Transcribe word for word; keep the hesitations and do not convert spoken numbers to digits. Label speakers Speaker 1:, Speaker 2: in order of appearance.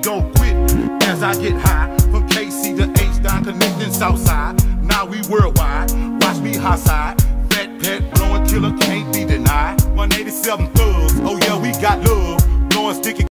Speaker 1: don't quit as I get high. From K C to H down connecting Southside. Now we worldwide. Watch me high side. Fat pet blowing killer can't be denied. one eighty-seven thugs. Oh yeah, we got love. Blowing sticky.